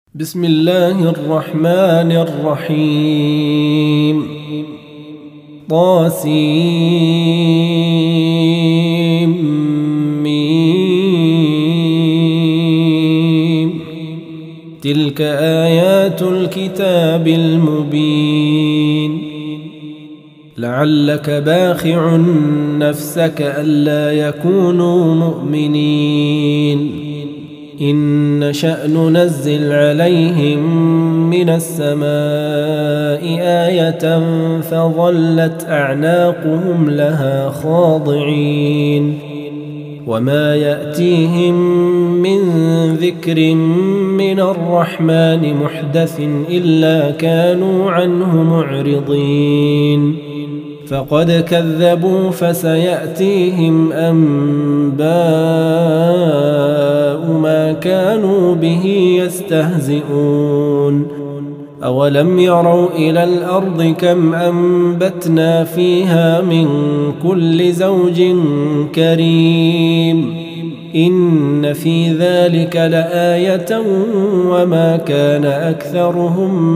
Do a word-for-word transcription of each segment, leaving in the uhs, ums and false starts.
بسم الله الرحمن الرحيم. طاسيم. تلك آيات الكتاب المبين. لعلك باخع نفسك ألا يكونوا مؤمنين إن نشأ ننزل عليهم من السماء آية فظلت أعناقهم لها خاضعين وما يأتيهم من ذكر من الرحمن محدث إلا كانوا عنه معرضين فقد كذبوا فسيأتيهم أنباء ما كانوا به يستهزئون أولم يروا إلى الأرض كم أنبتنا فيها من كل زوج كريم إن في ذلك لآية وما كان أكثرهم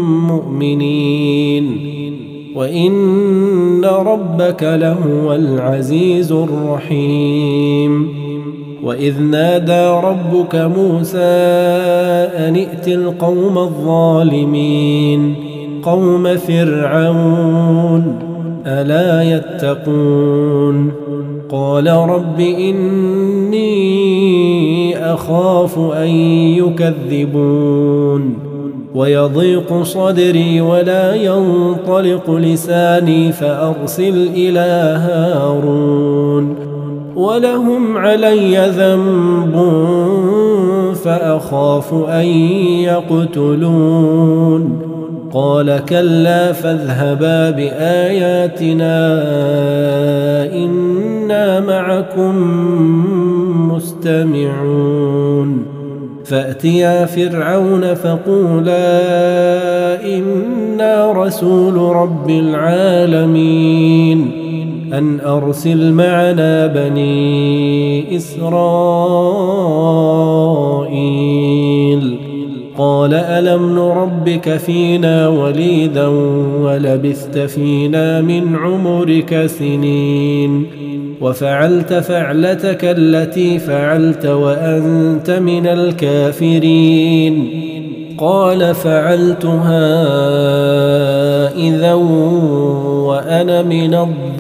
مؤمنين وإن ربك لهو العزيز الرحيم. وإذ نادى ربك موسى أن ائت القوم الظالمين قوم فرعون ألا يتقون قال رب إني أخاف أن يكذبون ويضيق صدري ولا ينطلق لساني فأرسل إلى هارون ولهم علي ذنب فأخاف أن يقتلون قال كلا فاذهبا بآياتنا إنا معكم مستمعون فأتيا فرعون فقولا إنا رسول رب العالمين أن أرسل معنا بني إسرائيل قال ألم نربك فينا وليدا ولبثت فينا من عمرك سنين وفعلت فعلتك التي فعلت وأنت من الكافرين قال فعلتها إذا وأنا من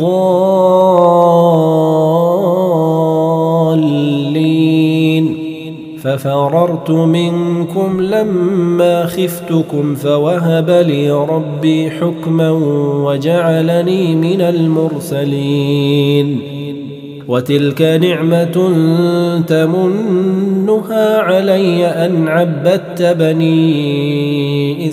الضالين ففررت منكم لما خفتكم فوهب لي ربي حكما وجعلني من المرسلين وتلك نعمة تمنها علي أن عبدت بني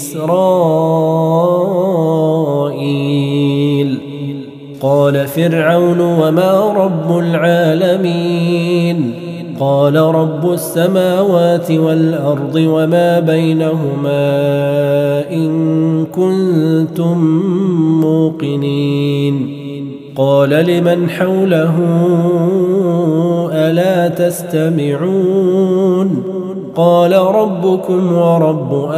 إسرائيل قال فرعون وما رب العالمين قال رب السماوات والأرض وما بينهما إن كنتم موقنين قال لمن حوله ألا تستمعون قال ربكم ورب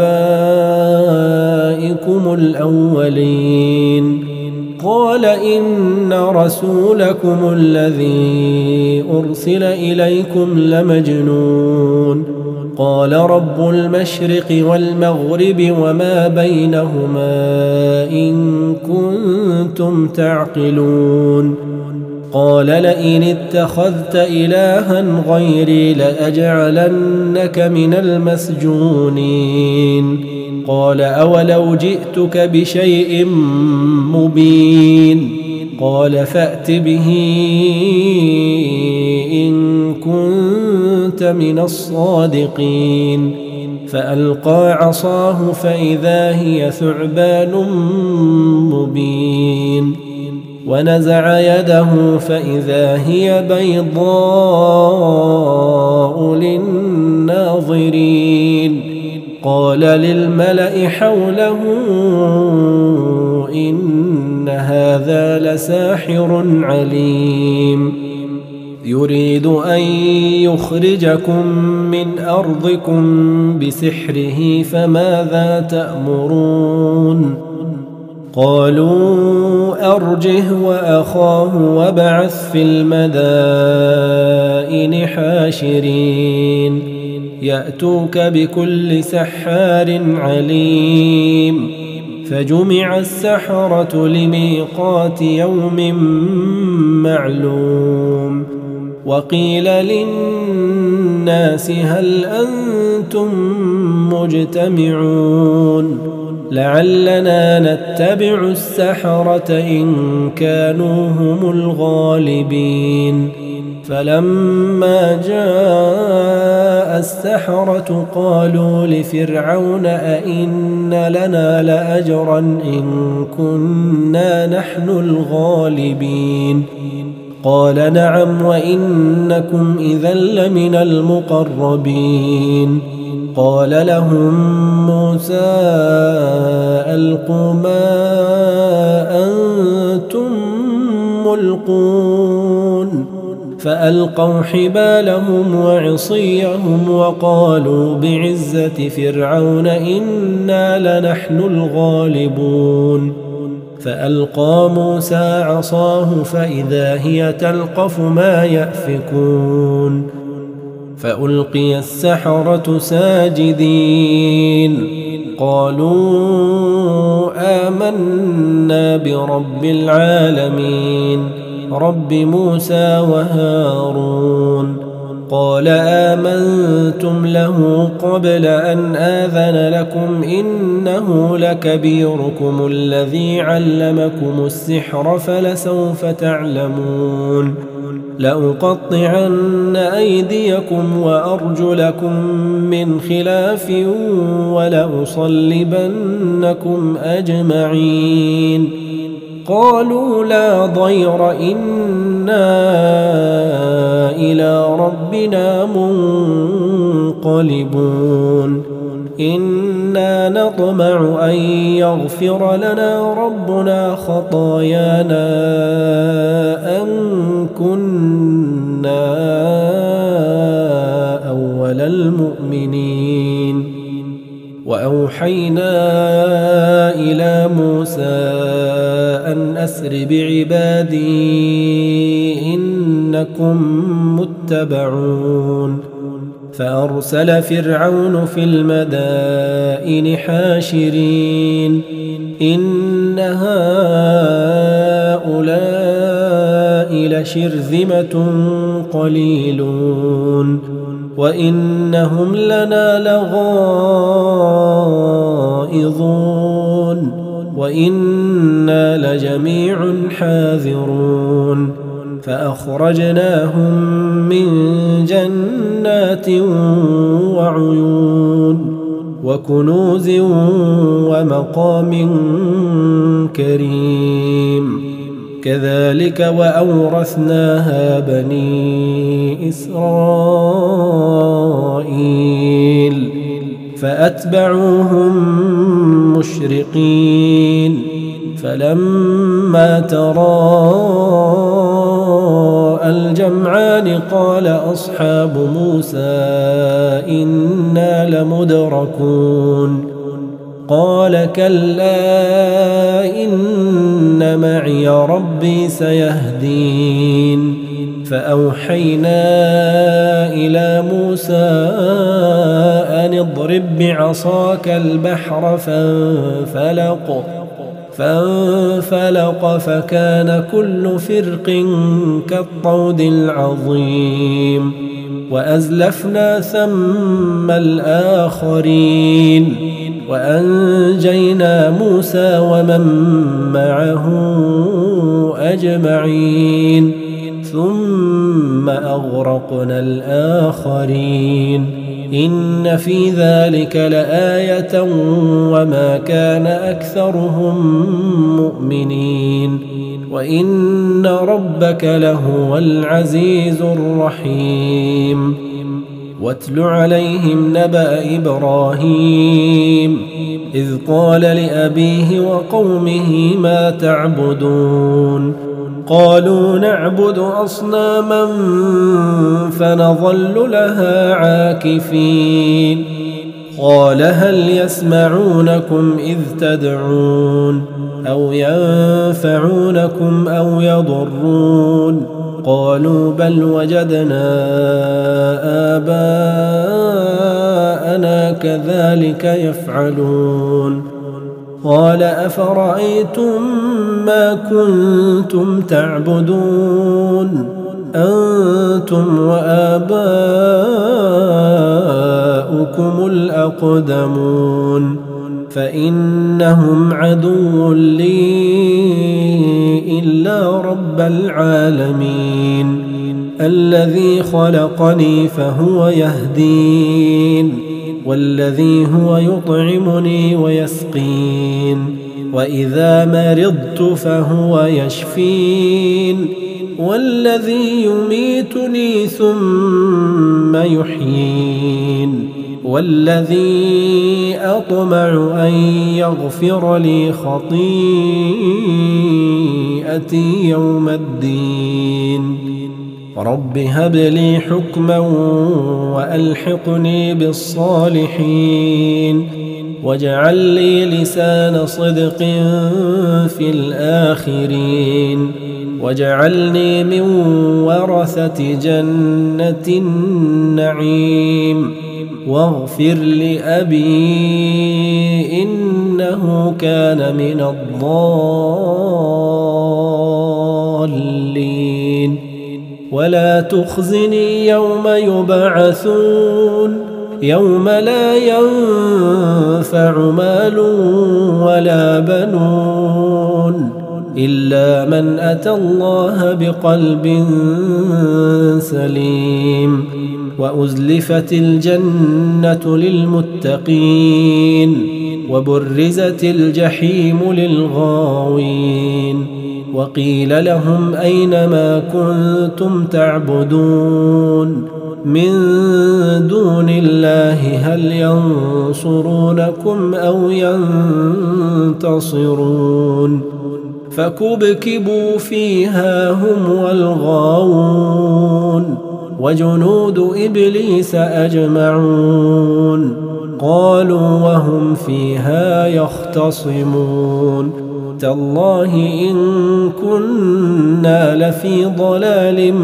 آبائكم الأولين قال إن رسولكم الذي أرسل إليكم لمجنون قال رب المشرق والمغرب وما بينهما إن كنتم تعقلون قال لئن اتخذت إلها غيري لأجعلنك من المسجونين قال أولو جئتك بشيء مبين قال فأت به إن كنت من الصادقين فألقى عصاه فإذا هي ثعبان مبين ونزع يده فإذا هي بيضاء للناظرين قال للملأ حوله إن هذا لساحر عليم يريد أن يخرجكم من أرضكم بسحره فماذا تأمرون قالوا أرجه وأخاه وابعث في المدائن حاشرين يأتوك بكل سحار عليم فجمع السحرة لميقات يوم معلوم وقيل للناس هل أنتم مجتمعون لعلنا نتبع السحرة إن كانوا هم الغالبين فلما جاء السحرة قالوا لفرعون أئن لنا لأجرا إن كنا نحن الغالبين قال نعم وإنكم إذا لمن المقربين قال لهم موسى ألقوا ما أنتم ملقون فألقوا حبالهم وعصيهم وقالوا بعزة فرعون إنا لنحن الغالبون فألقى موسى عصاه فإذا هي تلقف ما يأفكون فألقي السحرة ساجدين قالوا آمنا برب العالمين رب موسى وهارون قال آمنتم له قبل أن آذن لكم إنه لكبيركم الذي علمكم السحر فلسوف تعلمون لأقطعن أيديكم وأرجلكم من خلاف ولأصلبنكم أجمعين قالوا لا ضير إنا إلى ربنا منقلبون إنا نطمع أن يغفر لنا ربنا خطايانا أن كنا أول المؤمنين وأوحينا إلى موسى أن أسر بعبادي إنكم متبعون فأرسل فرعون في المدائن حاشرين إن هؤلاء لشرذمة قليلون وإنهم لنا لغائظون وإنا لجميع حاذرون فأخرجناهم من جنات وعيون وكنوز ومقام كريم كذلك وأورثناها بني إسرائيل فأتبعوهم مشرقين فلما تراءى الجمعان قال أصحاب موسى إنا لمدركون قال كلا إن معي ربي سيهدين فأوحينا إلى موسى أن اضرب بعصاك البحر فانفلق فانفلق فكان كل فرق كالطود العظيم وأزلفنا ثم الآخرين وأنجينا موسى ومن معه أجمعين ثم أغرقنا الآخرين إن في ذلك لآية وما كان أكثرهم مؤمنين وإن ربك لهو العزيز الرحيم واتل عليهم نبأ إبراهيم إذ قال لأبيه وقومه ما تعبدون قالوا نعبد أصناما فنظل لها عاكفين قال هل يسمعونكم إذ تدعون أو ينفعونكم أو يضرون قالوا بل وجدنا آباءنا كذلك يفعلون قال أفرأيتم ما كنتم تعبدون أنتم وآباؤكم الأقدمون فإنهم عدو لي إلا رب العالمين الذي خلقني فهو يهدين والذي هو يطعمني ويسقين وإذا مرضت فهو يشفين والذي يميتني ثم يحيين والذي أطمع أن يغفر لي خطيئتي يوم الدين رب هب لي حكما وألحقني بالصالحين واجعل لي لسان صدق في الآخرين واجعلني من ورثة جنة النعيم واغفر لأبي إنه كان من الضالين ولا تخزني يوم يبعثون يوم لا ينفع مال ولا بنون إلا من أتى الله بقلب سليم وأزلفت الجنة للمتقين وبرزت الجحيم للغاوين وقيل لهم أين ما كنتم تعبدون من دون الله هل ينصرونكم أو ينتصرون فكبكبوا فيها هم والغاوون وجنود إبليس أجمعون قالوا وهم فيها يختصمون تالله إن كنا لفي ضلال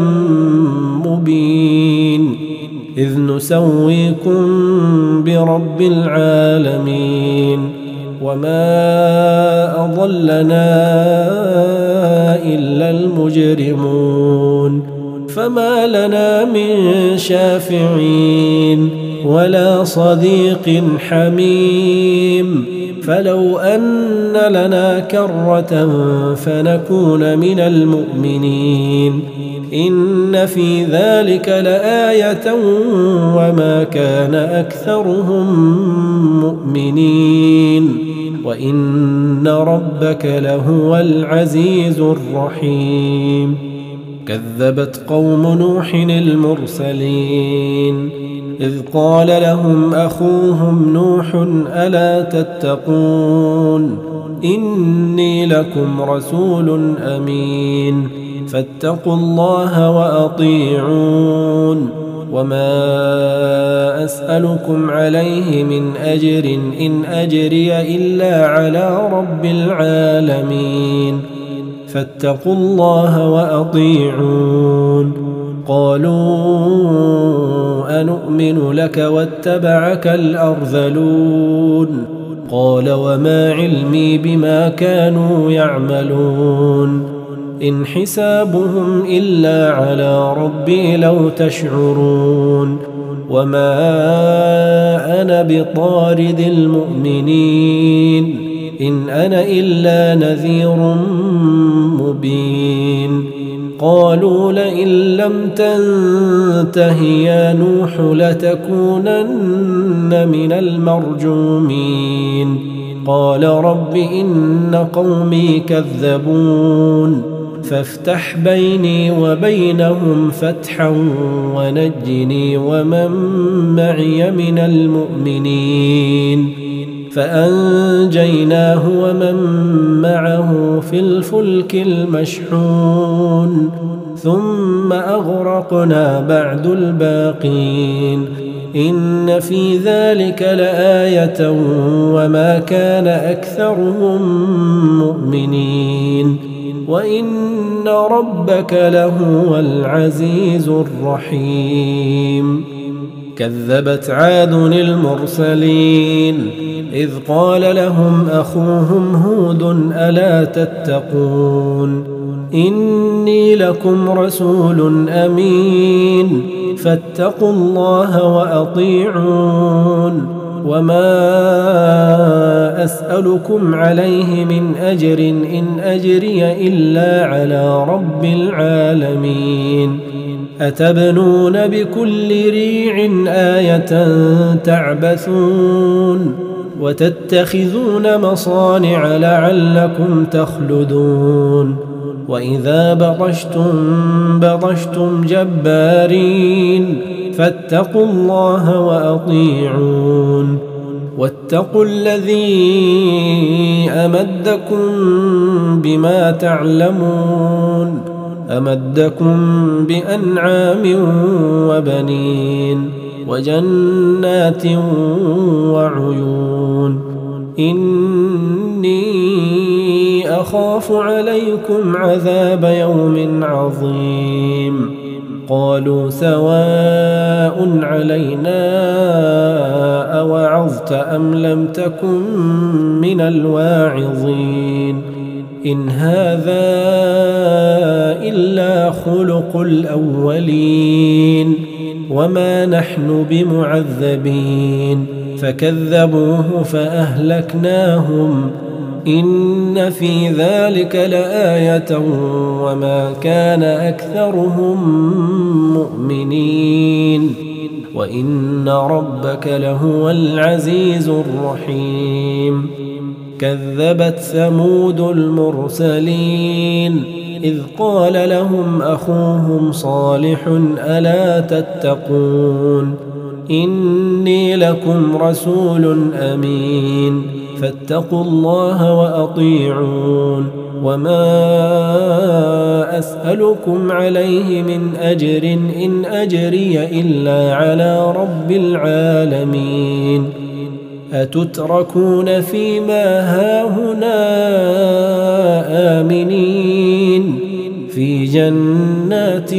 مبين إذ نسويكم برب العالمين وما أضلنا إلا المجرمون فما لنا من شافعين ولا صديق حميم فلو أن لنا كرة فنكون من المؤمنين إن في ذلك لآية وما كان أكثرهم مؤمنين وإن ربك لهو العزيز الرحيم كذبت قوم نوح المرسلين إذ قال لهم أخوهم نوح ألا تتقون إني لكم رسول أمين فاتقوا الله وأطيعون وما أسألكم عليه من أجر إن أجري إلا على رب العالمين فاتقوا الله وأطيعون قالوا أنؤمن لك واتبعك الأرذلون قال وما علمي بما كانوا يعملون إن حسابهم إلا على ربي لو تشعرون وما أنا بطارد المؤمنين إن أنا إلا نذير مبين قالوا لئن لم تنته يا نوح لتكونن من المرجومين قال رب إن قومي كذبون فافتح بيني وبينهم فتحا ونجني ومن معي من المؤمنين فأنجيناه ومن معه في الفلك المشحون ثم أغرقنا بعد الباقين إن في ذلك لآية وما كان أكثرهم مؤمنين وإن ربك لهو العزيز الرحيم. كذبت عاد المرسلين إذ قال لهم أخوهم هود ألا تتقون إني لكم رسول أمين فاتقوا الله وأطيعون وما أسألكم عليه من أجر إن أجري إلا على رب العالمين. أتبنون بكل ريع آية تعبثون وتتخذون مصانع لعلكم تخلدون وإذا بطشتم بطشتم جبارين فاتقوا الله وأطيعون واتقوا الذي أمدكم بما تعلمون أمدكم بأنعام وبنين وجنات وعيون إني أخاف عليكم عذاب يوم عظيم. قالوا سواء علينا أوعظت أم لم تكن من الواعظين إن هذا إلا خلق الأولين وما نحن بمعذبين. فكذبوه فأهلكناهم إن في ذلك لآية وما كان أكثرهم مؤمنين وإن ربك لهو العزيز الرحيم. كذبت ثمود المرسلين إذ قال لهم أخوهم صالح ألا تتقون إني لكم رسول أمين فاتقوا الله وأطيعون وما أسألكم عليه من أجر إن أجري إلا على رب العالمين. أتتركون فيما هاهنا آمنين في جنات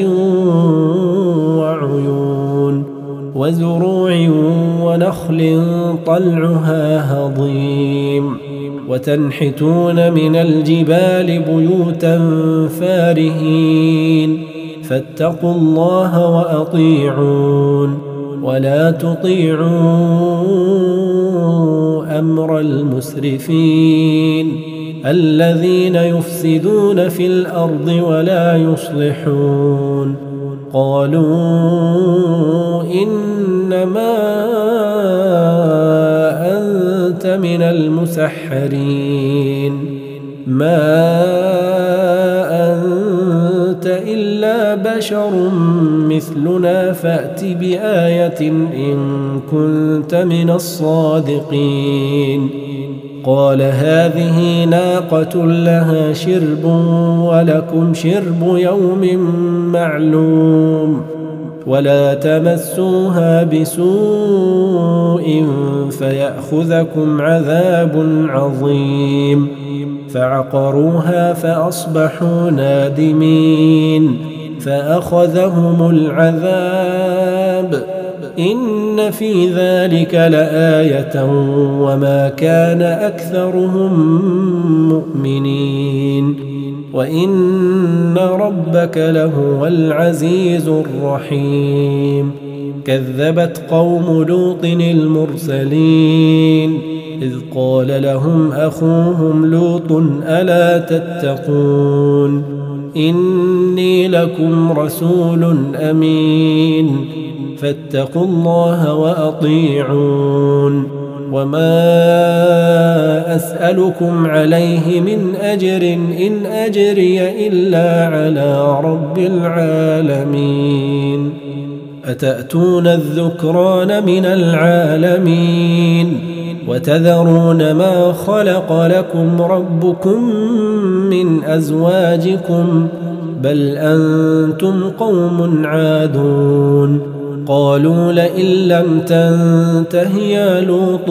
وعيون وزروع ونخل طلعها هضيم وتنحتون من الجبال بيوتا فارهين فاتقوا الله وأطيعون ولا تطيعوا أمر المسرفين الذين يفسدون في الأرض ولا يصلحون. قالوا إنما أنت من المسحرين ما أنت إلا بشر مثلنا فأت بآية إن كنت من الصادقين. قال هذه ناقة لها شرب ولكم شرب يوم معلوم ولا تمسوها بسوء فيأخذكم عذاب عظيم. فعقروها فأصبحوا نادمين فأخذهم العذاب إن في ذلك لآية وما كان أكثرهم مؤمنين وإن ربك لهو العزيز الرحيم. كذبت قوم لوط المرسلين إذ قال لهم أخوهم لوط ألا تتقون إني لكم رسول أمين فاتقوا الله وأطيعون وما أسألكم عليه من أجر إن أجري إلا على رب العالمين. أتأتون الذكران من العالمين وتذرون ما خلق لكم ربكم من أزواجكم بل أنتم قوم عادون قالوا لئن لم تنته يا لوط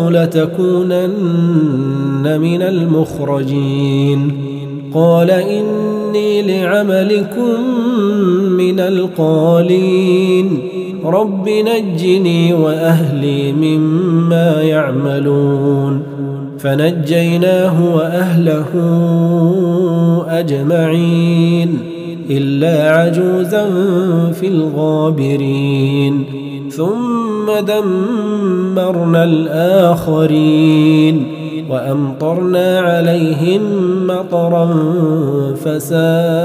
لتكونن من المخرجين قال إني لعملكم من القالين رب نجني وأهلي مما يعملون فنجيناه وأهله أجمعين إلا عجوزا في الغابرين ثم دمرنا الآخرين وأمطرنا عليهم مطرا فساء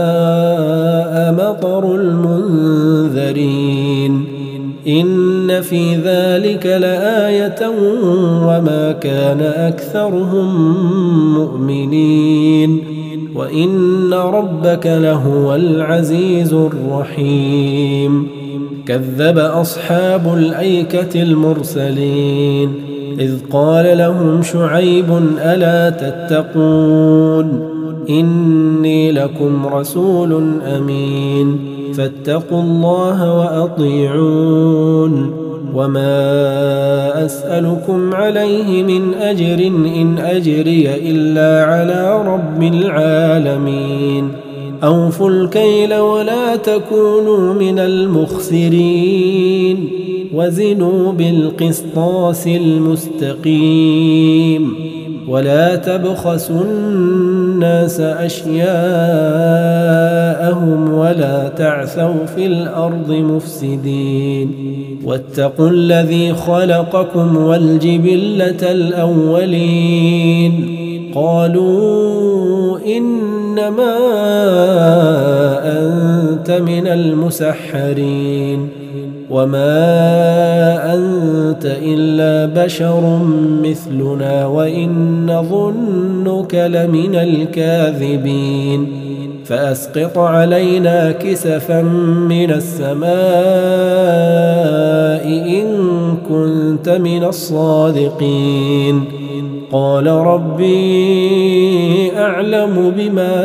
مطر المنذرين إن في ذلك لآية وما كان أكثرهم مؤمنين وإن ربك لهو العزيز الرحيم كذب أصحاب الأيكة المرسلين إذ قال لهم شعيب ألا تتقون إني لكم رسول أمين فاتقوا الله وأطيعون وما أسألكم عليه من أجر إن أجري إلا على رب العالمين أوفوا الكيل ولا تكونوا من المخسرين وزنوا بالقسطاس المستقيم ولا تبخسوا الناس أشياءهم ولا تعثوا في الأرض مفسدين واتقوا الذي خلقكم والجبلة الأولين قالوا إنما أنت من المسحرين وما أنت إلا بشر مثلنا وإن نظنك لمن الكاذبين فأسقط علينا كسفا من السماء إن كنت من الصادقين قال ربي أعلم بما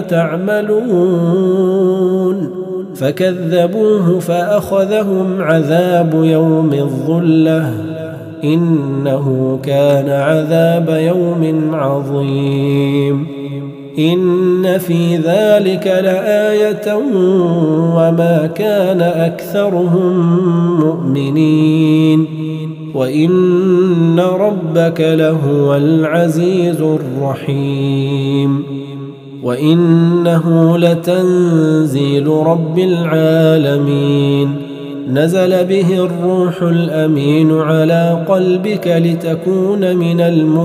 تعملون فكذبوه فأخذهم عذاب يوم الظلة إنه كان عذاب يوم عظيم إن في ذلك لآية وما كان أكثرهم مؤمنين وإن ربك لهو العزيز الرحيم وإنه لتنزيل رب العالمين نزل به الروح الأمين على قلبك لتكون من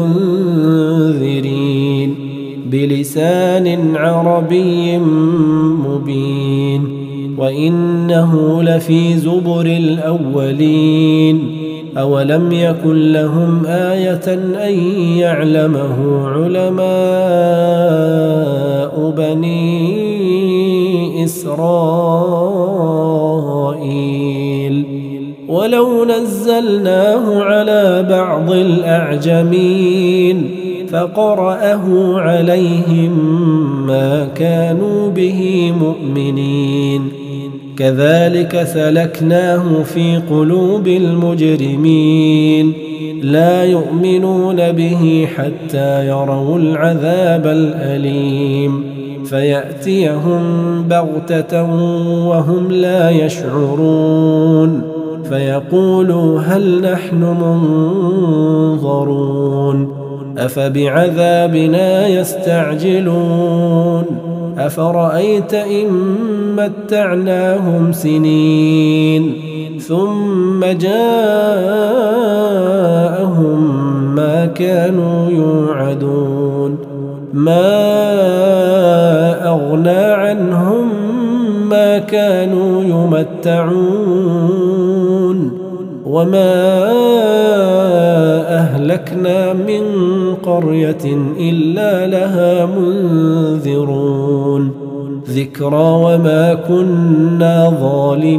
المنذرين بلسان عربي مبين وإنه لفي زبر الأولين أولم يكن لهم آية أن يعلمه علماء بني إسرائيل ولو نزلناه على بعض الأعجمين فقرأه عليهم ما كانوا به مؤمنين كذلك سلكناه في قلوب المجرمين لا يؤمنون به حتى يروا العذاب الأليم فيأتيهم بغتة وهم لا يشعرون فيقولوا هل نحن منظرون أفبعذابنا يستعجلون أفرأيت إن متعناهم سنين ثم جاءهم ما كانوا يوعدون ما أغنى عنهم ما كانوا يمتعون وما أهلكنا من قرية إلا لها منذرون ذكرى وما كنا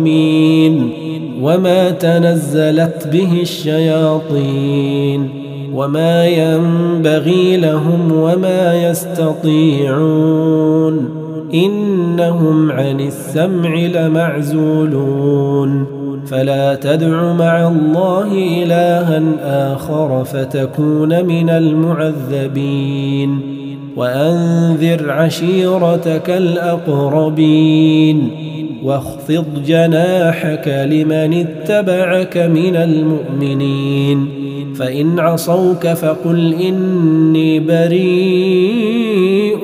ظالمين وما تنزلت به الشياطين وما ينبغي لهم وما يستطيعون إنهم عن السمع لمعزولون فلا تدع مع الله إلها آخر فتكون من المعذبين وأنذر عشيرتك الأقربين واخفض جناحك لمن اتبعك من المؤمنين فإن عصوك فقل إني بريء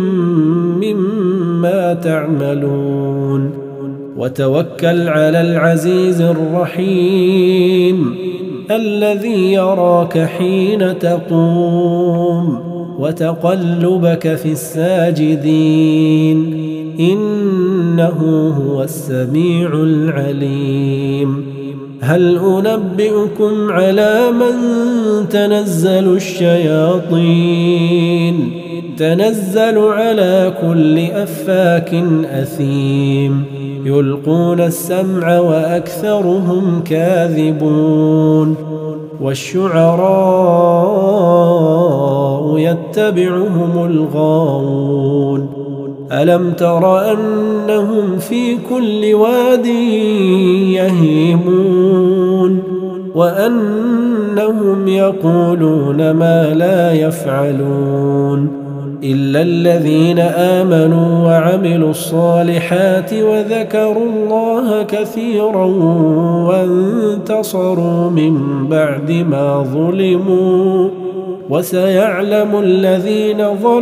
مما تعملون وتوكل على العزيز الرحيم الذي يراك حين تقوم وتقلبك في الساجدين إنه هو السميع العليم هل أنبئكم على من تنزل الشياطين تنزل على كل أفاك أثيم يلقون السمع وأكثرهم كاذبون والشعراء يتبعهم الغاوون ألم تر أنهم في كل واد يهيمون وأنهم يقولون ما لا يفعلون إلا الذين آمنوا وعملوا الصالحات وذكروا الله كثيرا وانتصروا من بعد ما ظلموا وسيعلم الذين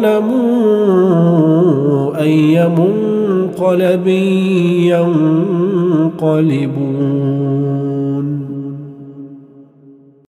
ظلموا أي منقلب ينقلبون.